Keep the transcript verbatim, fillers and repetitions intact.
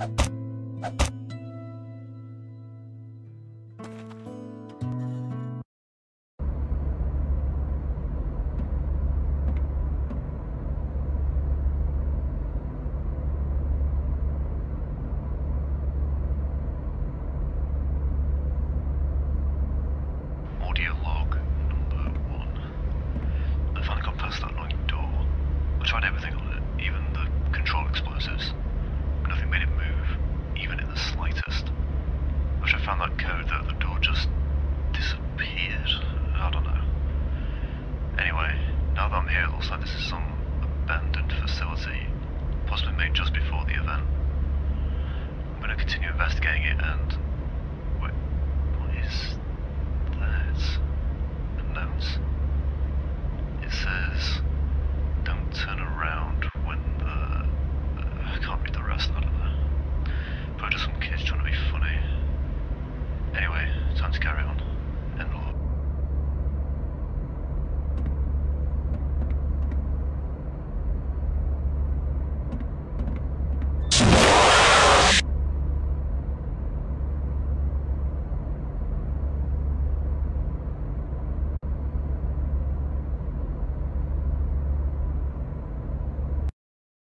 Audio log number one. I finally got past that annoying door. I tried everything on it, even the control explosives. Nothing made it move, even in the slightest. I wish I found that code though, the door just disappeared. I don't know. Anyway, now that I'm here, it looks like this is some abandoned facility, possibly made just before the event. I'm going to continue investigating it and... Wait, what is that? Unknowns?